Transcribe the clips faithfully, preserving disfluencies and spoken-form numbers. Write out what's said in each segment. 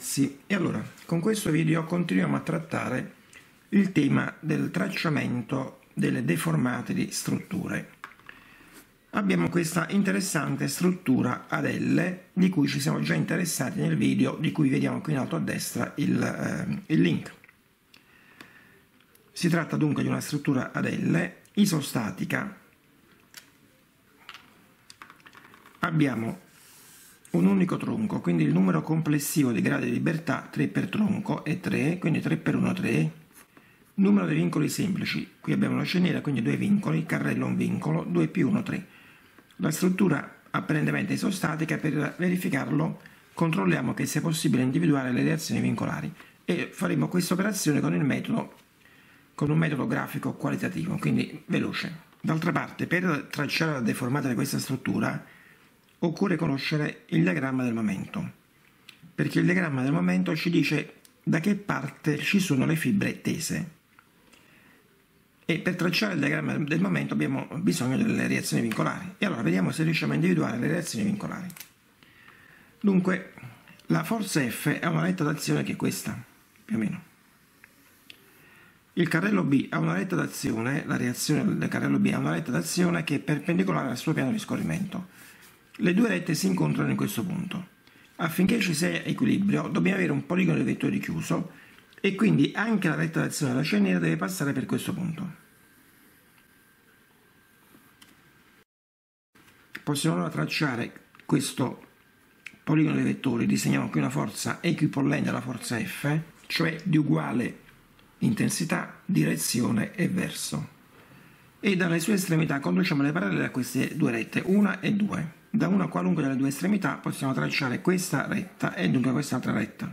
ragazzi, e allora con questo video continuiamo a trattare il tema del tracciamento delle deformate strutture. Abbiamo questa interessante struttura ad L di cui ci siamo già interessati nel video di cui vediamo qui in alto a destra il, eh, il link. Si tratta dunque di una struttura ad L isostatica. Abbiamo un unico tronco, quindi il numero complessivo di gradi di libertà tre per tronco è tre, quindi tre per uno tre. Numero di vincoli semplici, qui abbiamo una sceniera, quindi due vincoli, carrello un vincolo, due più uno tre. La struttura apparentemente isostatica, per verificarlo controlliamo che sia possibile individuare le reazioni vincolari e faremo questa operazione con il metodo con un metodo grafico qualitativo, quindi veloce. D'altra parte, per tracciare la deformata di questa struttura occorre conoscere il diagramma del momento, perché il diagramma del momento ci dice da che parte ci sono le fibre tese. E per tracciare il diagramma del momento abbiamo bisogno delle reazioni vincolari. E allora vediamo se riusciamo a individuare le reazioni vincolari. Dunque, la forza F ha una retta d'azione che è questa, più o meno. Il carrello B ha una retta d'azione, la reazione del carrello B ha una retta d'azione che è perpendicolare al suo piano di scorrimento. Le due rette si incontrano in questo punto. Affinché ci sia equilibrio dobbiamo avere un poligono di vettori chiuso e quindi anche la retta d'azione della sceniera deve passare per questo punto. Possiamo allora tracciare questo poligono di vettori, disegniamo qui una forza equipollente alla forza F, cioè di uguale intensità, direzione e verso. E dalle sue estremità conduciamo le parallele a queste due rette, una e due. Da una qualunque delle due estremità possiamo tracciare questa retta e dunque quest'altra retta.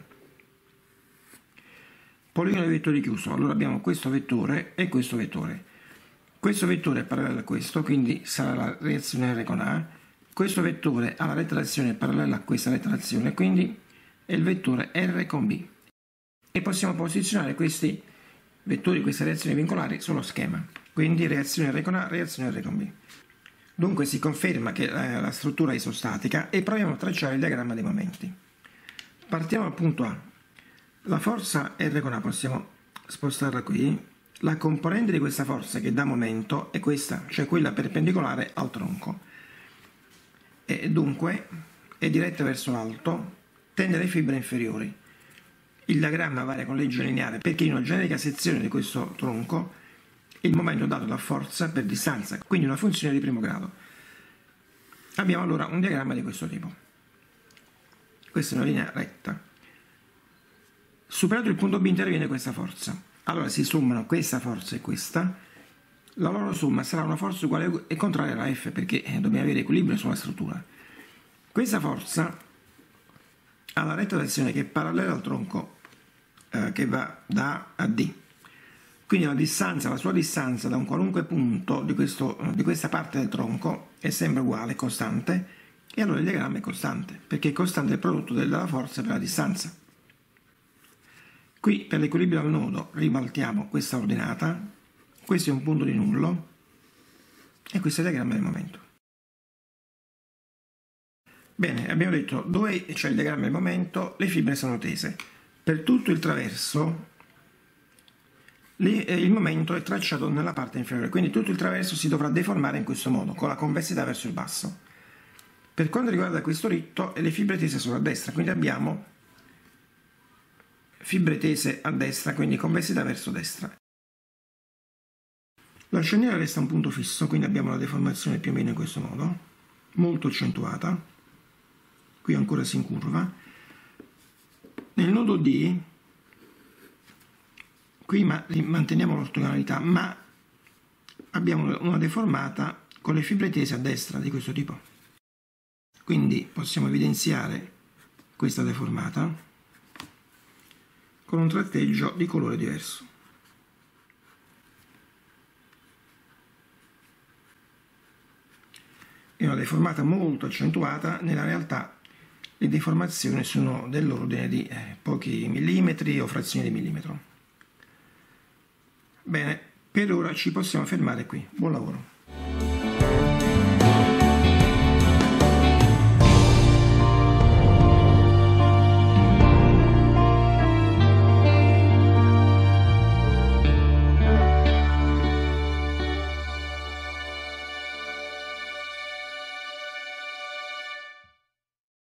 Poligono di vettori chiuso, allora abbiamo questo vettore e questo vettore. Questo vettore è parallelo a questo, quindi sarà la reazione R con A. Questo vettore ha la retta d'azione parallela a questa retta d'azione, quindi è il vettore R con B. E possiamo posizionare questi vettori, queste reazioni vincolari sullo schema. Quindi reazione R con A, reazione R con B. Dunque si conferma che la struttura è isostatica e proviamo a tracciare il diagramma dei momenti. Partiamo dal punto A. La forza R con A possiamo spostarla qui. La componente di questa forza che dà momento è questa, cioè quella perpendicolare al tronco. E dunque è diretta verso l'alto, tende alle fibre inferiori. Il diagramma varia con legge lineare perché in una generica sezione di questo tronco il momento dato da forza per distanza, quindi una funzione di primo grado. Abbiamo allora un diagramma di questo tipo. Questa è una linea retta. Superato il punto B interviene questa forza. Allora si sommano questa forza e questa. La loro somma sarà una forza uguale e contraria alla F, perché dobbiamo avere equilibrio sulla struttura. Questa forza ha la retta d'azione che è parallela al tronco eh, che va da A a D. Quindi la distanza, la sua distanza da un qualunque punto di, questo, di questa parte del tronco è sempre uguale, costante, e allora il diagramma è costante, perché è costante il prodotto della forza per la distanza. Qui per l'equilibrio del nodo ribaltiamo questa ordinata, questo è un punto di nullo, e questo è il diagramma del momento. Bene, abbiamo detto dove c'è il diagramma del momento, le fibre sono tese. Per tutto il traverso il momento è tracciato nella parte inferiore, quindi tutto il traverso si dovrà deformare in questo modo, con la convessità verso il basso. Per quanto riguarda questo ritto, le fibre tese sono a destra, quindi abbiamo fibre tese a destra, quindi convessità verso destra. La sceniera resta un punto fisso, quindi abbiamo la deformazione più o meno in questo modo, molto accentuata, qui ancora si incurva. Nel nodo D qui manteniamo l'ortogonalità, ma abbiamo una deformata con le fibre tese a destra di questo tipo. Quindi possiamo evidenziare questa deformata con un tratteggio di colore diverso. È una deformata molto accentuata, nella realtà le deformazioni sono dell'ordine di eh, pochi millimetri o frazioni di millimetro. Bene, per ora ci possiamo fermare qui. Buon lavoro.